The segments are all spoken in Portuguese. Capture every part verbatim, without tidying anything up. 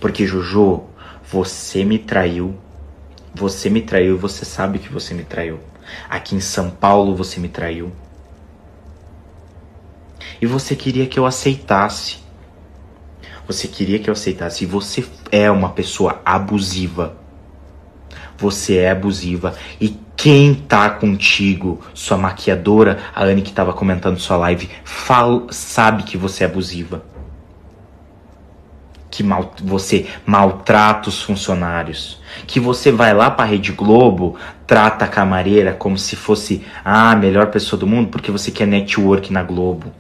Porque, Jojo, você me traiu. Você me traiu e você sabe que você me traiu. Aqui em São Paulo você me traiu. E você queria que eu aceitasse. Você queria que eu aceitasse. E você é uma pessoa abusiva. Você é abusiva. E quem tá contigo, sua maquiadora, a Anne que tava comentando sua live, fala, sabe que você é abusiva. Que mal, você maltrata os funcionários. Que você vai lá pra Rede Globo, trata a camareira como se fosse ah, a melhor pessoa do mundo, porque você quer network na Globo.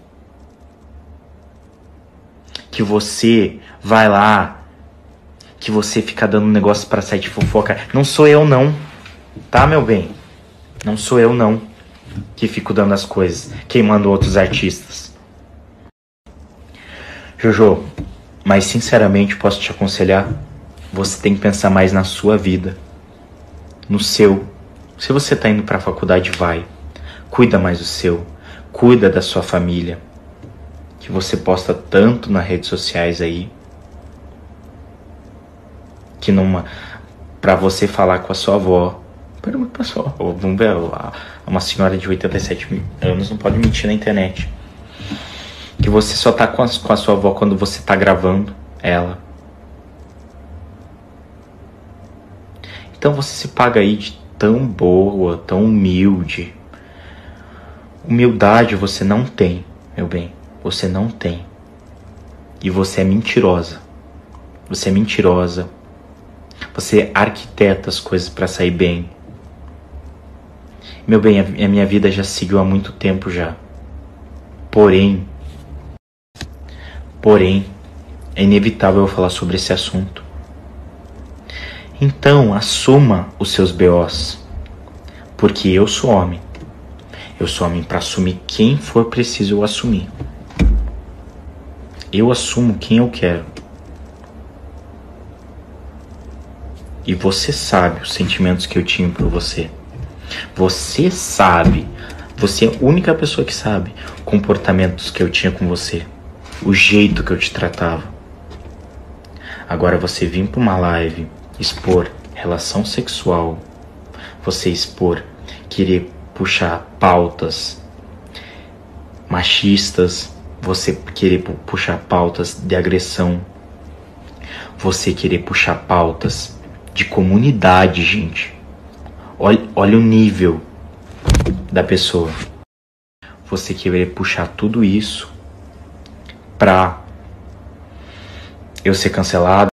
Que você vai lá, que você fica dando negócio pra site fofoca. Não sou eu não, tá, meu bem? Não sou eu não que fico dando as coisas, queimando outros artistas. Jojo, mas sinceramente posso te aconselhar, você tem que pensar mais na sua vida, no seu. Se você tá indo pra faculdade, vai. Cuida mais do seu, cuida da sua família, que você posta tanto nas redes sociais aí, que numa, pra você falar com a sua avó, pergunta pra sua avó, vamos ver, uma senhora de oitenta e sete anos não pode mentir na internet. Que você só tá com a, com a sua avó quando você tá gravando ela. Então você se paga aí de tão boa, tão humilde. Humildade você não tem, meu bem. Você não tem. E você é mentirosa. Você é mentirosa. Você arquiteta as coisas pra sair bem. Meu bem, a minha vida já seguiu há muito tempo já. Porém, porém, é inevitável eu falar sobre esse assunto. Então, assuma os seus B Os. Porque eu sou homem. Eu sou homem pra assumir quem for preciso eu assumir. Eu assumo quem eu quero. E você sabe os sentimentos que eu tinha por você. Você sabe, você é a única pessoa que sabe comportamentos que eu tinha com você, o jeito que eu te tratava. Agora você vir para uma live expor relação sexual, você expor, querer puxar pautas machistas, você querer puxar pautas de agressão, você querer puxar pautas de comunidade, gente. Olha, olha o nível da pessoa. Você querer puxar tudo isso pra eu ser cancelado.